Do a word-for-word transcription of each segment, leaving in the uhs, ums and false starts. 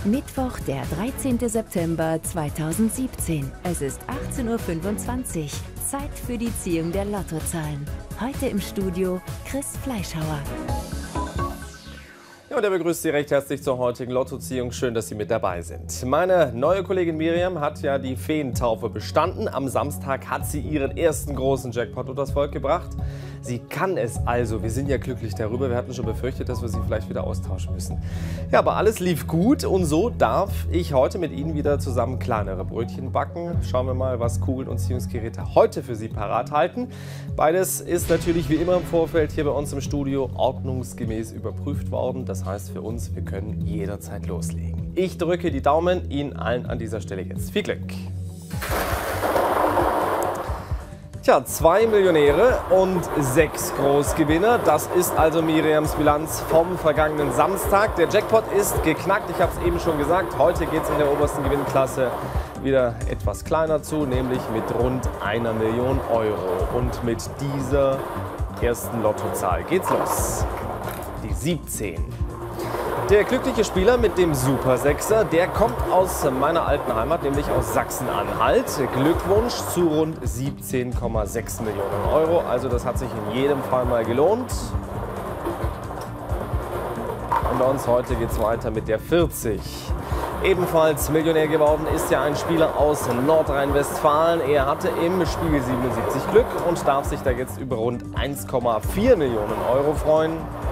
Mittwoch, der dreizehnte September zweitausendsiebzehn. Es ist achtzehn Uhr fünfundzwanzig. Zeit für die Ziehung der Lottozahlen. Heute im Studio Chris Fleischhauer. Ja, und er begrüßt Sie recht herzlich zur heutigen Lottoziehung. Schön, dass Sie mit dabei sind. Meine neue Kollegin Miriam hat ja die Feentaufe bestanden. Am Samstag hat sie ihren ersten großen Jackpot unters Volk gebracht. Sie kann es also. Wir sind ja glücklich darüber. Wir hatten schon befürchtet, dass wir sie vielleicht wieder austauschen müssen. Ja, aber alles lief gut und so darf ich heute mit Ihnen wieder zusammen kleinere Brötchen backen. Schauen wir mal, was Kugeln und Ziehungsgeräte heute für Sie parat halten. Beides ist natürlich wie immer im Vorfeld hier bei uns im Studio ordnungsgemäß überprüft worden. Das heißt für uns, wir können jederzeit loslegen. Ich drücke die Daumen. Ihnen allen an dieser Stelle jetzt viel Glück. Tja, zwei Millionäre und sechs Großgewinner. Das ist also Miriams Bilanz vom vergangenen Samstag. Der Jackpot ist geknackt. Ich habe es eben schon gesagt. Heute geht es in der obersten Gewinnklasse wieder etwas kleiner zu, nämlich mit rund einer Million Euro. Und mit dieser ersten Lottozahl geht's los. Die siebzehn. Der glückliche Spieler mit dem Super Sechser, der kommt aus meiner alten Heimat, nämlich aus Sachsen-Anhalt. Glückwunsch zu rund siebzehn Komma sechs Millionen Euro. Also das hat sich in jedem Fall mal gelohnt. Und bei uns heute geht es weiter mit der vierzig. Ebenfalls Millionär geworden ist ja ein Spieler aus Nordrhein-Westfalen. Er hatte im Spiel siebenundsiebzig Glück und darf sich da jetzt über rund eins Komma vier Millionen Euro freuen.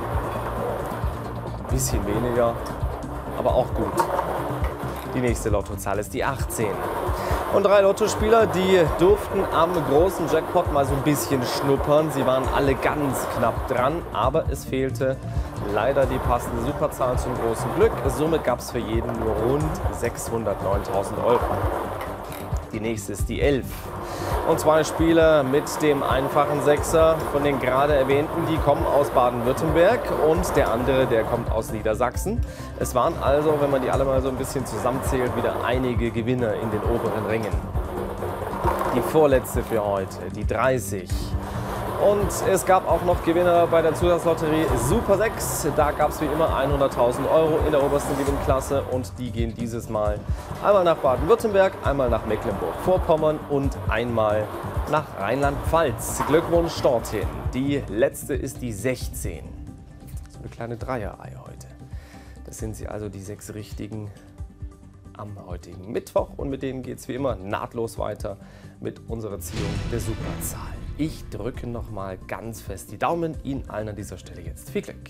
Bisschen weniger, aber auch gut. Die nächste Lottozahl ist die achtzehn. Und drei Lottospieler, die durften am großen Jackpot mal so ein bisschen schnuppern. Sie waren alle ganz knapp dran, aber es fehlte leider die passende Superzahl zum großen Glück. Somit gab es für jeden nur rund sechshundertneuntausend Euro. Die nächste ist die elf. Und zwei Spieler mit dem einfachen Sechser von den gerade erwähnten, die kommen aus Baden-Württemberg und der andere, der kommt aus Niedersachsen. Es waren also, wenn man die alle mal so ein bisschen zusammenzählt, wieder einige Gewinner in den oberen Rängen. Die vorletzte für heute, die dreißig. Und es gab auch noch Gewinner bei der Zusatzlotterie Super sechs. Da gab es wie immer hunderttausend Euro in der obersten Gewinnklasse und die gehen dieses Mal einmal nach Baden-Württemberg, einmal nach Mecklenburg-Vorpommern und einmal nach Rheinland-Pfalz. Glückwunsch dorthin. Die letzte ist die sechzehn. So eine kleine Dreierreihe heute. Das sind sie also, die sechs richtigen am heutigen Mittwoch und mit denen geht es wie immer nahtlos weiter mit unserer Ziehung der Superzahl. Ich drücke noch mal ganz fest die Daumen. Ihnen allen an dieser Stelle jetzt viel Glück.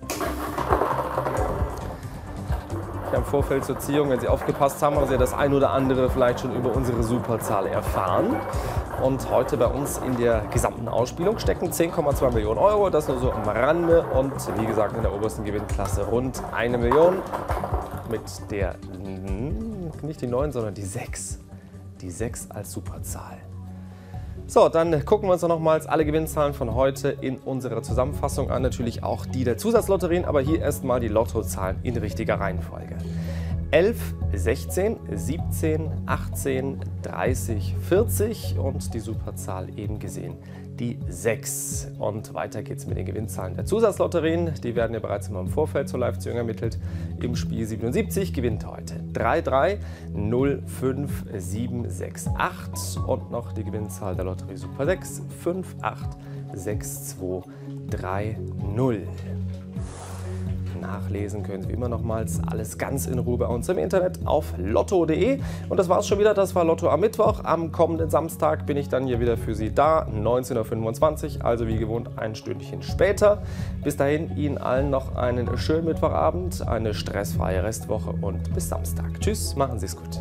Ja, im Vorfeld zur Ziehung, wenn Sie aufgepasst haben, haben Sie das ein oder andere vielleicht schon über unsere Superzahl erfahren. Und heute bei uns in der gesamten Ausspielung stecken zehn Komma zwei Millionen Euro. Das nur so am Rande und wie gesagt in der obersten Gewinnklasse rund eine Million. Mit der, nicht die neun, sondern die sechs. Die sechs als Superzahl. So, dann gucken wir uns nochmals alle Gewinnzahlen von heute in unserer Zusammenfassung an. Natürlich auch die der Zusatzlotterien, aber hier erstmal die Lottozahlen in richtiger Reihenfolge. elf, sechzehn, siebzehn, achtzehn, dreißig, vierzig und die Superzahl eben gesehen, die sechs. Und weiter geht es mit den Gewinnzahlen der Zusatzlotterien. Die werden ja bereits immer im Vorfeld zur Live-Ziehung ermittelt. Im Spiel siebenundsiebzig gewinnt heute drei drei null fünf sieben sechs acht und noch die Gewinnzahl der Lotterie Super sechs fünf acht sechs zwei drei null. Nachlesen können Sie wie immer nochmals alles ganz in Ruhe bei uns im Internet auf lotto punkt de. Und das war's schon wieder, das war Lotto am Mittwoch. Am kommenden Samstag bin ich dann hier wieder für Sie da, neunzehn Uhr fünfundzwanzig, also wie gewohnt ein Stündchen später. Bis dahin Ihnen allen noch einen schönen Mittwochabend, eine stressfreie Restwoche und bis Samstag. Tschüss, machen Sie es gut.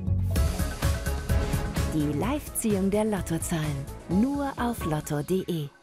Die Live-Ziehung der Lottozahlen nur auf lotto punkt de.